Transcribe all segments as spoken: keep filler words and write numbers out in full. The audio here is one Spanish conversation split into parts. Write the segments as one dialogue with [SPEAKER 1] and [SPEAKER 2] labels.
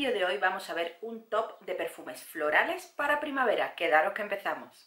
[SPEAKER 1] vídeo de hoy vamos a ver un top de perfumes florales para primavera. Quedaros que empezamos.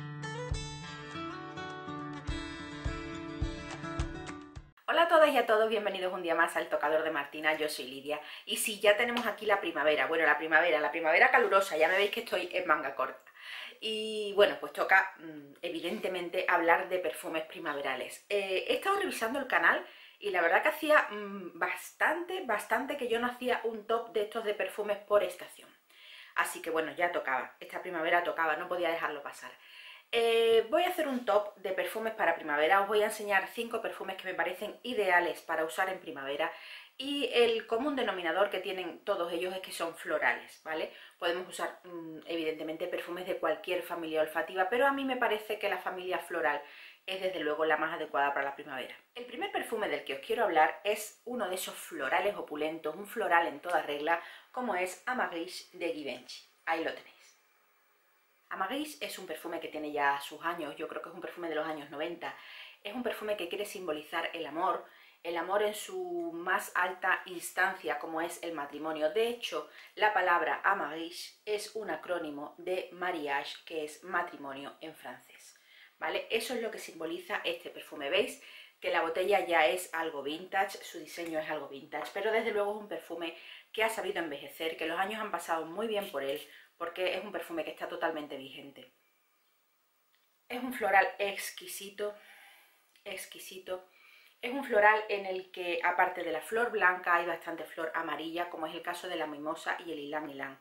[SPEAKER 1] Hola a todas y a todos, bienvenidos un día más al Tocador de Martina, yo soy Lidia. Y sí, ya tenemos aquí la primavera, bueno, la primavera, la primavera calurosa, ya me veis que estoy en manga corta. Y bueno, pues toca evidentemente hablar de perfumes primaverales. Eh, he estado revisando el canal y la verdad que hacía mmm, bastante, bastante que yo no hacía un top de estos de perfumes por estación. Así que bueno, ya tocaba, esta primavera tocaba, no podía dejarlo pasar. Eh, voy a hacer un top de perfumes para primavera, os voy a enseñar cinco perfumes que me parecen ideales para usar en primavera y el común denominador que tienen todos ellos es que son florales, ¿vale? Podemos usar mmm, evidentemente perfumes de cualquier familia olfativa, pero a mí me parece que la familia floral es desde luego la más adecuada para la primavera. El primer perfume del que os quiero hablar es uno de esos florales opulentos, un floral en toda regla, como es Amaris de Givenchy. Ahí lo tenéis. Amaris es un perfume que tiene ya sus años, yo creo que es un perfume de los años noventa. Es un perfume que quiere simbolizar el amor, el amor en su más alta instancia, como es el matrimonio. De hecho, la palabra Amaris es un acrónimo de mariage, que es matrimonio en francés. ¿Vale? Eso es lo que simboliza este perfume. ¿Veis? Que la botella ya es algo vintage, su diseño es algo vintage, pero desde luego es un perfume que ha sabido envejecer, que los años han pasado muy bien por él, porque es un perfume que está totalmente vigente. Es un floral exquisito, exquisito. Es un floral en el que, aparte de la flor blanca, hay bastante flor amarilla, como es el caso de la mimosa y el ylang ylang.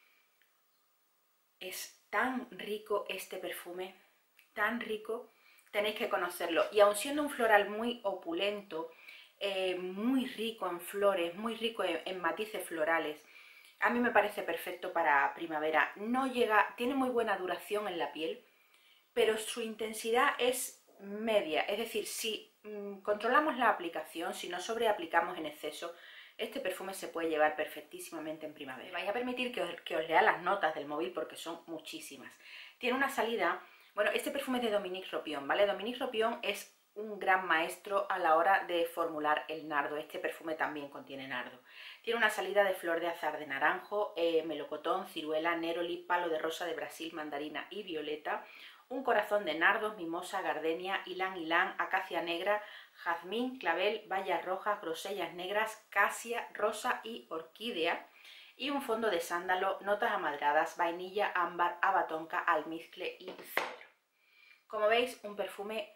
[SPEAKER 1] Es tan rico este perfume, tan rico, tenéis que conocerlo. Y aun siendo un floral muy opulento, eh, muy rico en flores, muy rico en, en matices florales, a mí me parece perfecto para primavera. No llega, tiene muy buena duración en la piel, pero su intensidad es media. Es decir, si mmm, controlamos la aplicación, si no sobreaplicamos en exceso, este perfume se puede llevar perfectísimamente en primavera. Me vais a permitir que os, que os lea las notas del móvil porque son muchísimas. Tiene una salida, bueno, este perfume es de Dominique Ropion, ¿vale? Dominique Ropion es un gran maestro a la hora de formular el nardo. Este perfume también contiene nardo. Tiene una salida de flor de azar de naranjo, eh, melocotón, ciruela, neroli, palo de rosa de Brasil, mandarina y violeta, un corazón de nardos, mimosa, gardenia, ylang ylang, acacia negra, jazmín, clavel, bayas rojas, grosellas negras, casia, rosa y orquídea, y un fondo de sándalo, notas amadradas, vainilla, ámbar, abatonca, almizcle y cedro. Como veis, un perfume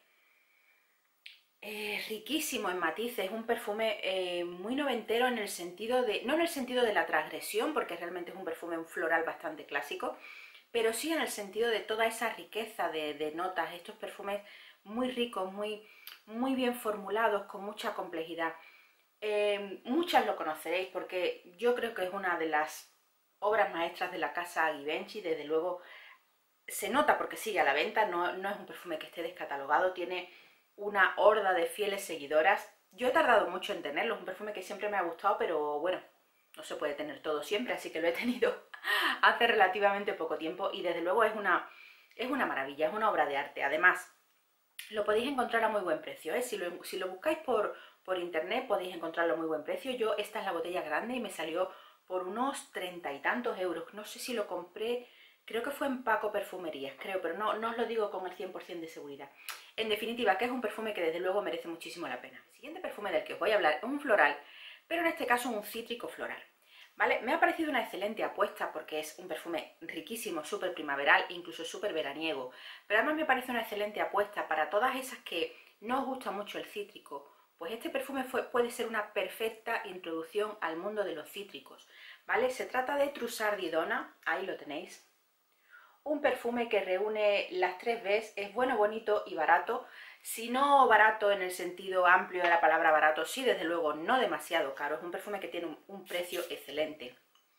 [SPEAKER 1] eh, riquísimo en matices, un perfume eh, muy noventero en el sentido de, no en el sentido de la transgresión, porque realmente es un perfume un floral bastante clásico, pero sí en el sentido de toda esa riqueza de, de notas, estos perfumes muy ricos, muy, muy bien formulados, con mucha complejidad. Eh, muchas lo conoceréis porque yo creo que es una de las obras maestras de la casa Givenchy. Desde luego se nota porque sigue a la venta, no, no es un perfume que esté descatalogado, tiene una horda de fieles seguidoras. Yo he tardado mucho en tenerlo, es un perfume que siempre me ha gustado, pero bueno, no se puede tener todo siempre, así que lo he tenido hace relativamente poco tiempo y desde luego es una, es una maravilla, es una obra de arte. Además, lo podéis encontrar a muy buen precio, ¿eh? Si lo, si lo buscáis por, por internet podéis encontrarlo a muy buen precio. Yo, esta es la botella grande y me salió por unos treinta y tantos euros. No sé si lo compré, creo que fue en Paco Perfumerías, creo, pero no, no os lo digo con el cien por cien de seguridad. En definitiva, que es un perfume que desde luego merece muchísimo la pena. El siguiente perfume del que os voy a hablar es un floral, pero en este caso un cítrico floral. ¿Vale? Me ha parecido una excelente apuesta porque es un perfume riquísimo, súper primaveral, incluso súper veraniego. Pero además me parece una excelente apuesta para todas esas que no os gusta mucho el cítrico. Pues este perfume fue, puede ser una perfecta introducción al mundo de los cítricos. ¿Vale? Se trata de Trussard Didona, ahí lo tenéis. Un perfume que reúne las tres Bs, es bueno, bonito y barato. Si no barato en el sentido amplio de la palabra barato, sí, desde luego no demasiado caro. Es un perfume que tiene un, un precio excelente.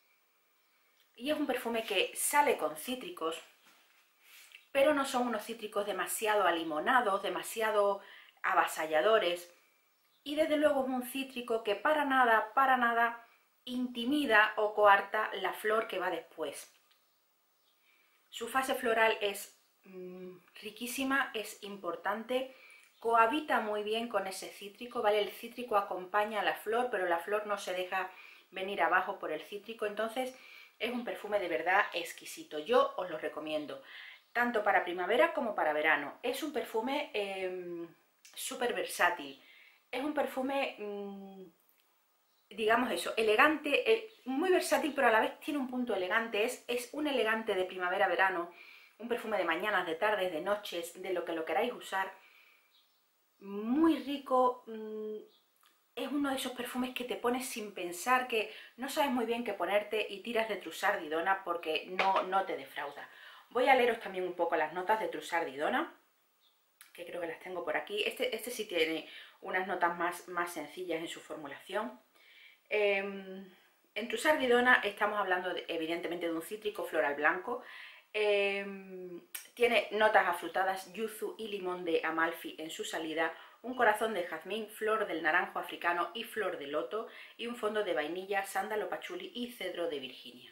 [SPEAKER 1] Y es un perfume que sale con cítricos, pero no son unos cítricos demasiado alimonados, demasiado avasalladores. Y desde luego es un cítrico que para nada, para nada intimida o coarta la flor que va después. Su fase floral es mmm, riquísima, es importante, cohabita muy bien con ese cítrico, ¿vale? El cítrico acompaña a la flor, pero la flor no se deja venir abajo por el cítrico. Entonces es un perfume de verdad exquisito, yo os lo recomiendo, tanto para primavera como para verano. Es un perfume eh, súper versátil, es un perfume, mmm, digamos eso, elegante, eh, muy versátil, pero a la vez tiene un punto elegante, es, es un elegante de primavera-verano, un perfume de mañanas, de tardes, de noches, de lo que lo queráis usar, muy rico. Mmm, es uno de esos perfumes que te pones sin pensar, que no sabes muy bien qué ponerte y tiras de Trussard Didona porque no, no te defrauda. Voy a leeros también un poco las notas de Trussard Didona, que creo que las tengo por aquí. Este, este sí tiene unas notas más, más sencillas en su formulación. Eh, en Trussard Didona estamos hablando de, evidentemente de un cítrico floral blanco. Eh, tiene notas afrutadas, yuzu y limón de Amalfi en su salida, un corazón de jazmín, flor del naranjo africano y flor de loto, y un fondo de vainilla, sándalo pachuli y cedro de Virginia.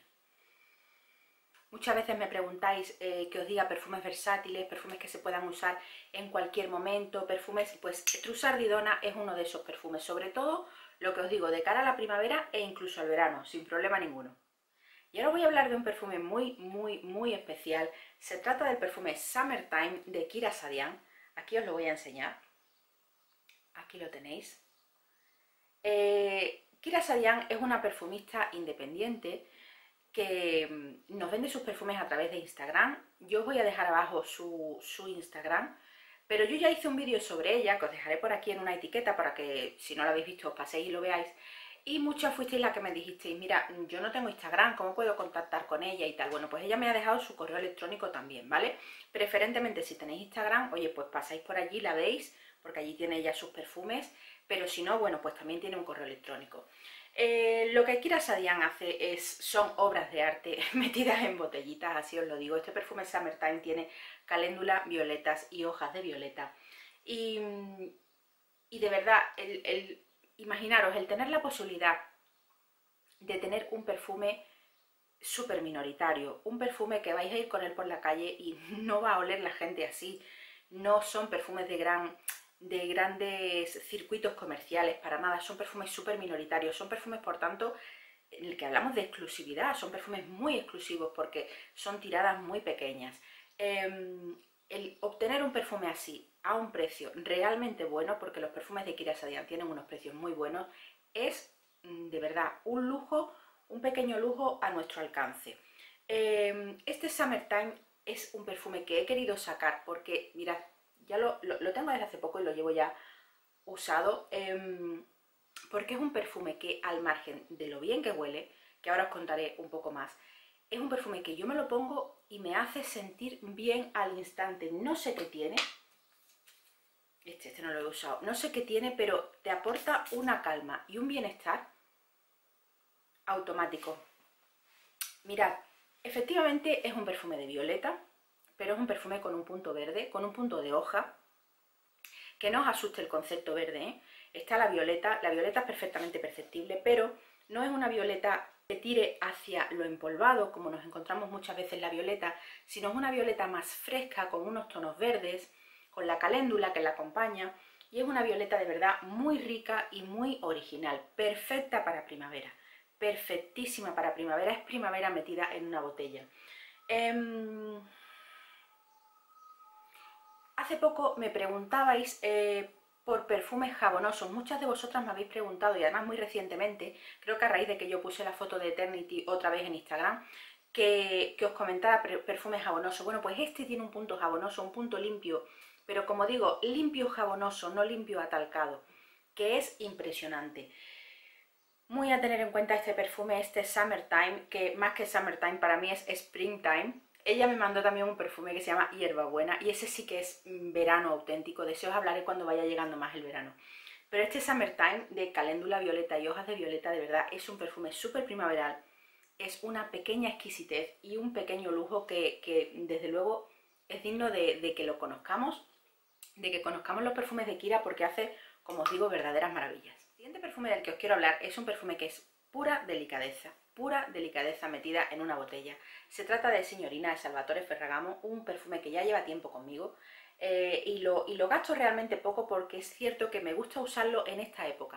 [SPEAKER 1] Muchas veces me preguntáis eh, que os diga perfumes versátiles, perfumes que se puedan usar en cualquier momento, perfumes, pues Trussard Didona es uno de esos perfumes, sobre todo lo que os digo, de cara a la primavera e incluso al verano, sin problema ninguno. Y ahora voy a hablar de un perfume muy, muy, muy especial. Se trata del perfume Summertime de Kira Sadian. Aquí os lo voy a enseñar. Aquí lo tenéis. Eh, Kira Sadian es una perfumista independiente que nos vende sus perfumes a través de Instagram. Yo os voy a dejar abajo su, su Instagram, pero yo ya hice un vídeo sobre ella, que os dejaré por aquí en una etiqueta para que, si no lo habéis visto, os paséis y lo veáis. Y muchas fuisteis las que me dijisteis, mira, yo no tengo Instagram, ¿cómo puedo contactar con ella y tal? Bueno, pues ella me ha dejado su correo electrónico también, ¿vale? Preferentemente si tenéis Instagram, oye, pues pasáis por allí, la veis, porque allí tiene ella sus perfumes, pero si no, bueno, pues también tiene un correo electrónico. Eh, lo que Kira Sadian hace es, son obras de arte metidas en botellitas, así os lo digo. Este perfume Summertime tiene caléndula, violetas y hojas de violeta. Y, y de verdad, el, el, imaginaros, el tener la posibilidad de tener un perfume súper minoritario, un perfume que vais a ir con él por la calle y no va a oler la gente así. No son perfumes de gran... de grandes circuitos comerciales, para nada, son perfumes súper minoritarios, son perfumes, por tanto, en el que hablamos de exclusividad, son perfumes muy exclusivos porque son tiradas muy pequeñas. Eh, el obtener un perfume así, a un precio realmente bueno, porque los perfumes de Kira Sadian tienen unos precios muy buenos, es de verdad un lujo, un pequeño lujo a nuestro alcance. Eh, este Summertime es un perfume que he querido sacar porque, mirad, ya lo, lo, lo tengo desde hace poco y lo llevo ya usado, eh, porque es un perfume que, al margen de lo bien que huele, que ahora os contaré un poco más, es un perfume que yo me lo pongo y me hace sentir bien al instante. No sé qué tiene, este, este no lo he usado, no sé qué tiene, pero te aporta una calma y un bienestar automático. Mirad, efectivamente es un perfume de violeta, pero es un perfume con un punto verde, con un punto de hoja, que no os asuste el concepto verde, ¿eh? Está la violeta, la violeta es perfectamente perceptible, pero no es una violeta que tire hacia lo empolvado, como nos encontramos muchas veces la violeta, sino es una violeta más fresca, con unos tonos verdes, con la caléndula que la acompaña, y es una violeta de verdad muy rica y muy original, perfecta para primavera, perfectísima para primavera, es primavera metida en una botella. Eh, Hace poco me preguntabais eh, por perfumes jabonosos. Muchas de vosotras me habéis preguntado, y además muy recientemente, creo que a raíz de que yo puse la foto de Eternity otra vez en Instagram, que, que os comentara perfumes jabonosos. Bueno, pues este tiene un punto jabonoso, un punto limpio, pero como digo, limpio jabonoso, no limpio atalcado, que es impresionante. Muy a tener en cuenta este perfume, este Summertime, que más que Summertime para mí es Springtime. Ella me mandó también un perfume que se llama Hierbabuena y ese sí que es verano auténtico. De eso os hablaré cuando vaya llegando más el verano. Pero este Summertime de caléndula violeta y hojas de violeta, de verdad, es un perfume súper primaveral. Es una pequeña exquisitez y un pequeño lujo que, que desde luego es digno de, de que lo conozcamos, de que conozcamos los perfumes de Kira, porque hace, como os digo, verdaderas maravillas. El siguiente perfume del que os quiero hablar es un perfume que es pura delicadeza, pura delicadeza metida en una botella. Se trata de Signorina de Salvatore Ferragamo, un perfume que ya lleva tiempo conmigo eh, y, lo, y lo gasto realmente poco porque es cierto que me gusta usarlo en esta época,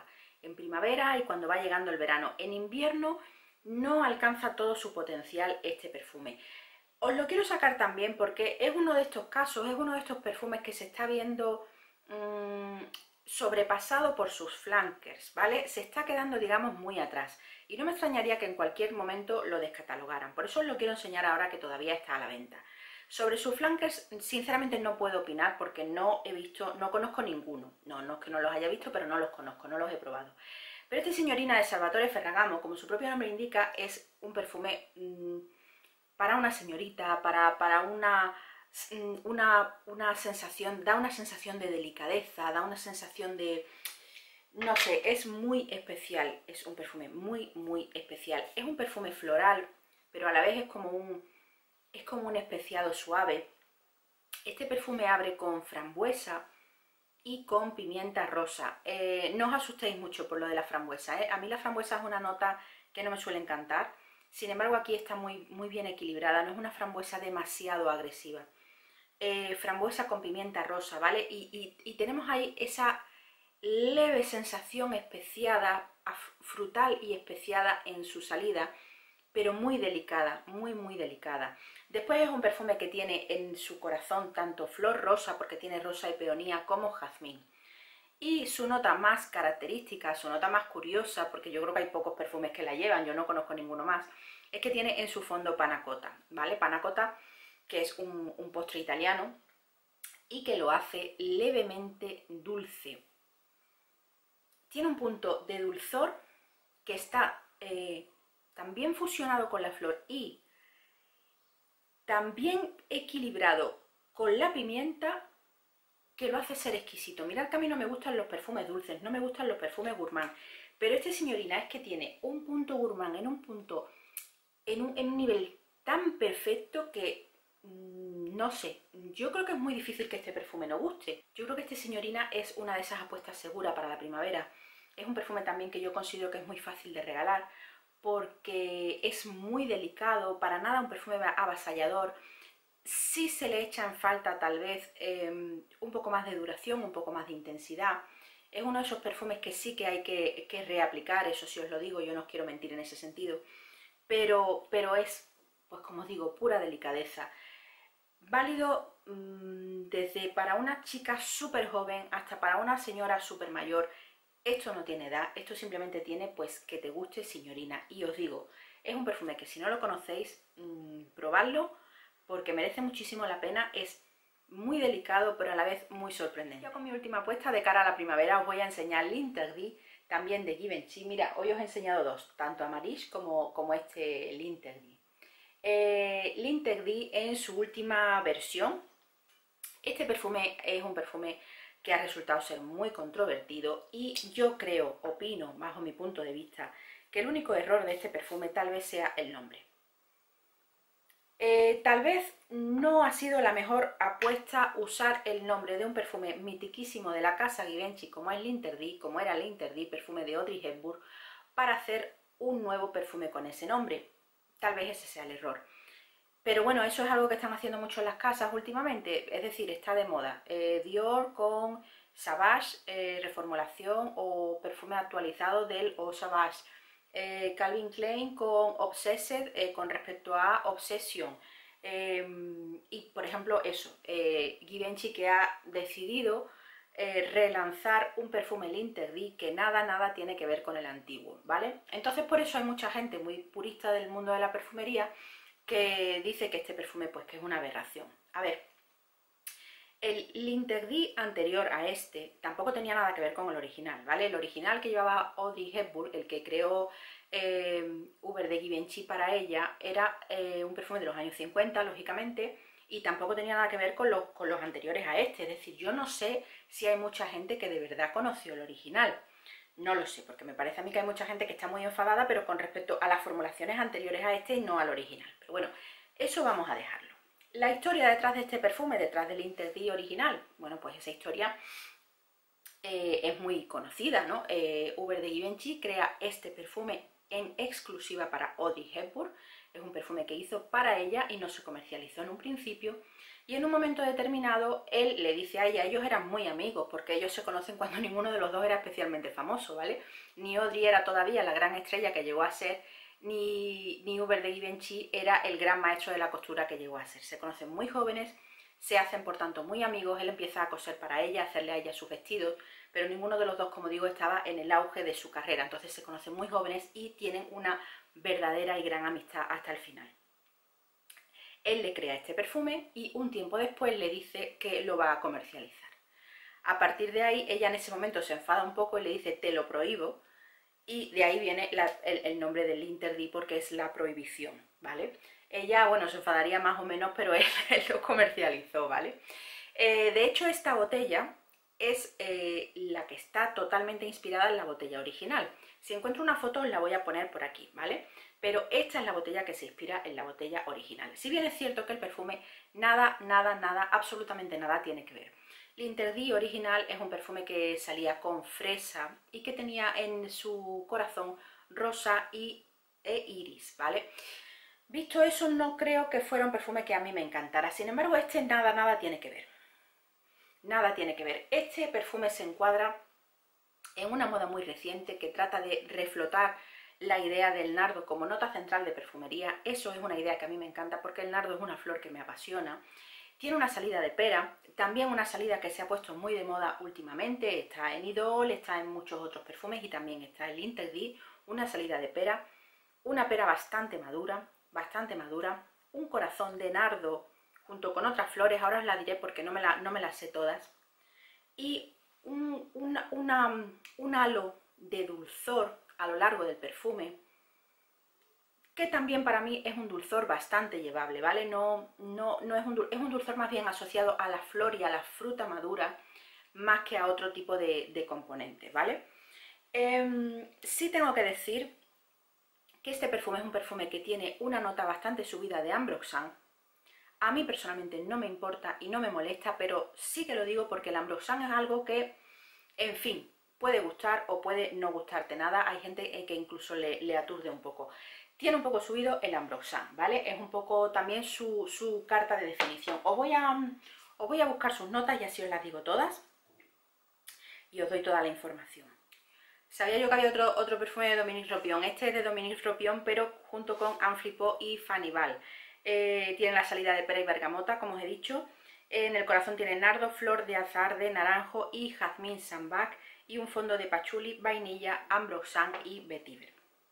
[SPEAKER 1] en primavera y cuando va llegando el verano. En invierno no alcanza todo su potencial este perfume. Os lo quiero sacar también porque es uno de estos casos, es uno de estos perfumes que se está viendo mmm, sobrepasado por sus flankers, ¿vale? Se está quedando, digamos, muy atrás. Y no me extrañaría que en cualquier momento lo descatalogaran. Por eso os lo quiero enseñar ahora que todavía está a la venta. Sobre sus flankers, sinceramente no puedo opinar porque no he visto, no conozco ninguno. No, no es que no los haya visto, pero no los conozco, no los he probado. Pero este Signorina de Salvatore Ferragamo, como su propio nombre indica, es un perfume mmm, para una señorita, para, para una, una, una sensación, da una sensación de delicadeza, da una sensación de... no sé, es muy especial, es un perfume muy, muy especial. Es un perfume floral, pero a la vez es como un... es como un especiado suave. Este perfume abre con frambuesa y con pimienta rosa. Eh, no os asustéis mucho por lo de la frambuesa, ¿eh? A mí la frambuesa es una nota que no me suele encantar. Sin embargo, aquí está muy, muy bien equilibrada. No es una frambuesa demasiado agresiva. Eh, frambuesa con pimienta rosa, ¿vale? Y, y, y tenemos ahí esa leve sensación especiada, frutal y especiada en su salida, pero muy delicada, muy muy delicada. Después es un perfume que tiene en su corazón tanto flor rosa, porque tiene rosa y peonía, como jazmín. Y su nota más característica, su nota más curiosa, porque yo creo que hay pocos perfumes que la llevan, yo no conozco ninguno más, es que tiene en su fondo panna cotta, ¿vale? Panna cotta, que es un, un postre italiano y que lo hace levemente dulce. Tiene un punto de dulzor que está... Eh, también fusionado con la flor y también equilibrado con la pimienta, que lo hace ser exquisito. Mirad que a mí no me gustan los perfumes dulces, no me gustan los perfumes gourmand, pero este Signorina es que tiene un punto gourmand en un punto, en un, en un nivel tan perfecto que mmm, no sé, yo creo que es muy difícil que este perfume no guste. Yo creo que este Signorina es una de esas apuestas seguras para la primavera. Es un perfume también que yo considero que es muy fácil de regalar, porque es muy delicado, para nada un perfume avasallador. Sí se le echa en falta tal vez eh, un poco más de duración, un poco más de intensidad. Es uno de esos perfumes que sí que hay que, que reaplicar, eso sí os lo digo, yo no os quiero mentir en ese sentido, pero, pero es, pues como os digo, pura delicadeza. Válido mmm, desde para una chica súper joven hasta para una señora súper mayor. Esto no tiene edad, esto simplemente tiene pues que te guste, Signorina. Y os digo, es un perfume que si no lo conocéis, mmm, probadlo porque merece muchísimo la pena. Es muy delicado pero a la vez muy sorprendente. Ya con mi última apuesta de cara a la primavera os voy a enseñar l'Interdit, también de Givenchy. Mira, hoy os he enseñado dos, tanto Amaris como, como este l'Interdit. Eh, l'Interdit en su última versión. Este perfume es un perfume que ha resultado ser muy controvertido y yo creo, opino, bajo mi punto de vista, que el único error de este perfume tal vez sea el nombre. Eh, tal vez no ha sido la mejor apuesta usar el nombre de un perfume mitiquísimo de la casa Givenchy como es l'Interdit, como era l'Interdit, perfume de Audrey Hepburn, para hacer un nuevo perfume con ese nombre. Tal vez ese sea el error. Pero bueno, eso es algo que están haciendo mucho en las casas últimamente, es decir, está de moda. Eh, Dior con Savage, eh, reformulación o perfume actualizado del Eau Savage. Eh, Calvin Klein con Obsessed eh, con respecto a Obsession. Eh, y por ejemplo eso, eh, Givenchy que ha decidido eh, relanzar un perfume l'Interdit que nada, nada tiene que ver con el antiguo, ¿vale? Entonces por eso hay mucha gente muy purista del mundo de la perfumería que dice que este perfume pues que es una aberración. A ver, el l'Interdit anterior a este tampoco tenía nada que ver con el original, ¿vale? El original que llevaba Audrey Hepburn, el que creó eh, Hubert de Givenchy para ella, era eh, un perfume de los años cincuenta, lógicamente, y tampoco tenía nada que ver con los, con los anteriores a este. Es decir, yo no sé si hay mucha gente que de verdad conoció el original. No lo sé, porque me parece a mí que hay mucha gente que está muy enfadada, pero con respecto a las formulaciones anteriores a este y no al original. Pero bueno, eso vamos a dejarlo. La historia detrás de este perfume, detrás del l'Interdit original, bueno, pues esa historia eh, es muy conocida, ¿no? Eh, Hubert de Givenchy crea este perfume en exclusiva para Audrey Hepburn. Es un perfume que hizo para ella y no se comercializó en un principio. Y en un momento determinado él le dice a ella, ellos eran muy amigos porque ellos se conocen cuando ninguno de los dos era especialmente famoso, ¿vale? Ni Audrey era todavía la gran estrella que llegó a ser, ni, ni Hubert de Givenchy era el gran maestro de la costura que llegó a ser. Se conocen muy jóvenes, se hacen por tanto muy amigos, él empieza a coser para ella, a hacerle a ella sus vestidos, pero ninguno de los dos, como digo, estaba en el auge de su carrera, entonces se conocen muy jóvenes y tienen una verdadera y gran amistad hasta el final. Él le crea este perfume y un tiempo después le dice que lo va a comercializar. A partir de ahí, ella en ese momento se enfada un poco y le dice, te lo prohíbo, y de ahí viene la, el, el nombre del interdit, porque es la prohibición, ¿vale? Ella, bueno, se enfadaría más o menos, pero él, él lo comercializó, ¿vale? Eh, de hecho, esta botella es eh, la que está totalmente inspirada en la botella original. Si encuentro una foto os la voy a poner por aquí, ¿vale? Pero esta es la botella que se inspira en la botella original. Si bien es cierto que el perfume nada, nada, nada, absolutamente nada tiene que ver. L'Interdit original es un perfume que salía con fresa y que tenía en su corazón rosa y, e iris, ¿vale? Visto eso, no creo que fuera un perfume que a mí me encantara. Sin embargo, este nada, nada tiene que ver. Nada tiene que ver. Este perfume se encuadra en una moda muy reciente que trata de reflotar la idea del nardo como nota central de perfumería. Eso es una idea que a mí me encanta porque el nardo es una flor que me apasiona. Tiene una salida de pera, también una salida que se ha puesto muy de moda últimamente. Está en Idol, está en muchos otros perfumes y también está en L'Interdit. Una salida de pera, una pera bastante madura, bastante madura, un corazón de nardo junto con otras flores, ahora os la diré porque no me, la, no me las sé todas, y un, una, una, un halo de dulzor a lo largo del perfume, que también para mí es un dulzor bastante llevable, ¿vale? No, no, no es, un, es un dulzor más bien asociado a la flor y a la fruta madura, más que a otro tipo de, de componentes, ¿vale? Eh, sí tengo que decir que este perfume es un perfume que tiene una nota bastante subida de Ambroxan. A mí personalmente no me importa y no me molesta, pero sí que lo digo porque el Ambroxan es algo que, en fin, puede gustar o puede no gustarte nada. Hay gente que incluso le, le aturde un poco. Tiene un poco subido el Ambroxan, ¿vale? Es un poco también su, su carta de definición. Os voy, a, os voy a buscar sus notas y así os las digo todas. Y os doy toda la información. Sabía yo que había otro, otro perfume de Dominique Ropion. Este es de Dominique Ropion, pero junto con Anne Flipot y Fanny Val. Eh, tiene la salida de pera y bergamota, como os he dicho. En el corazón tiene nardo, flor de azahar de naranjo y jazmín sambac. Y un fondo de pachuli, vainilla, ambroxan y vetiver.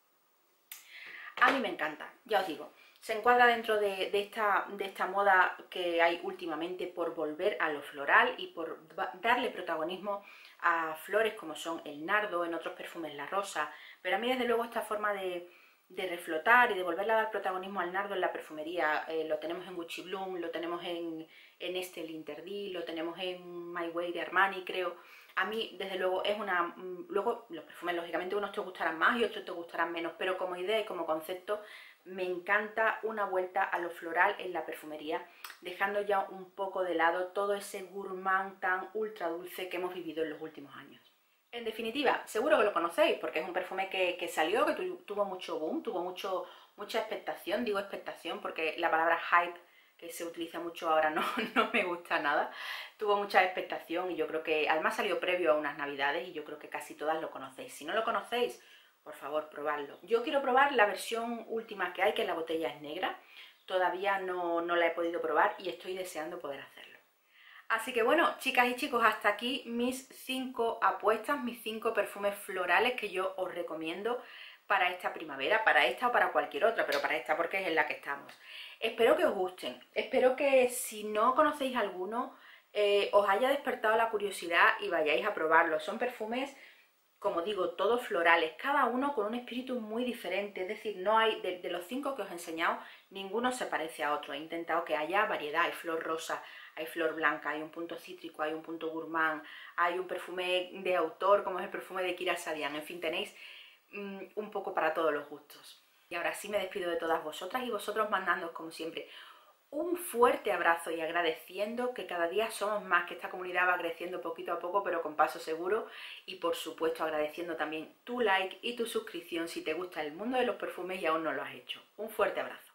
[SPEAKER 1] A mí me encanta, ya os digo. Se encuadra dentro de, de, esta, de esta moda que hay últimamente por volver a lo floral y por darle protagonismo a flores como son el nardo, en otros perfumes la rosa, pero a mí desde luego esta forma de, de reflotar y de volverle a dar protagonismo al nardo en la perfumería, eh, lo tenemos en Gucci Bloom, lo tenemos en, en este L'Interdit, lo tenemos en My Way de Armani, creo. A mí, desde luego, es una... Luego, los perfumes, lógicamente, unos te gustarán más y otros te gustarán menos, pero como idea y como concepto, me encanta una vuelta a lo floral en la perfumería, dejando ya un poco de lado todo ese gourmand tan ultra dulce que hemos vivido en los últimos años. En definitiva, seguro que lo conocéis, porque es un perfume que, que salió, que tu, tuvo mucho boom, tuvo mucho, mucha expectación. Digo expectación porque la palabra hype, que se utiliza mucho ahora, no, no me gusta nada. Tuvo mucha expectación y yo creo que, además salió previo a unas navidades y yo creo que casi todas lo conocéis. Si no lo conocéis, por favor, probadlo. Yo quiero probar la versión última que hay, que la botella es negra. Todavía no, no la he podido probar y estoy deseando poder hacerlo. Así que bueno, chicas y chicos, hasta aquí mis cinco apuestas, mis cinco perfumes florales que yo os recomiendo para esta primavera, para esta o para cualquier otra, pero para esta porque es en la que estamos. Espero que os gusten, espero que si no conocéis alguno, eh, os haya despertado la curiosidad y vayáis a probarlos. Son perfumes, como digo, todos florales, cada uno con un espíritu muy diferente, es decir, no hay, de, de los cinco que os he enseñado, ninguno se parece a otro. He intentado que haya variedad, hay flor rosa, hay flor blanca, hay un punto cítrico, hay un punto gourmand, hay un perfume de autor como es el perfume de Kira Sadian, en fin, tenéis mmm, un poco para todos los gustos. Y ahora sí me despido de todas vosotras y vosotros mandándoos como siempre un fuerte abrazo y agradeciendo que cada día somos más, que esta comunidad va creciendo poquito a poco pero con paso seguro, y por supuesto agradeciendo también tu like y tu suscripción si te gusta el mundo de los perfumes y aún no lo has hecho. Un fuerte abrazo.